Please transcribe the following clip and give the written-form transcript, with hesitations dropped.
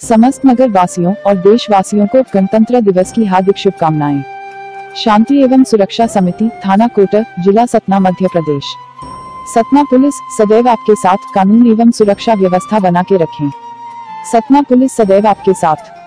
समस्त नगर वासियों और देशवासियों को गणतंत्र दिवस की हार्दिक शुभकामनाएं। शांति एवं सुरक्षा समिति, थाना कोटर, जिला सतना, मध्य प्रदेश। सतना पुलिस सदैव आपके साथ, कानून एवं सुरक्षा व्यवस्था बना के रखें। सतना पुलिस सदैव आपके साथ।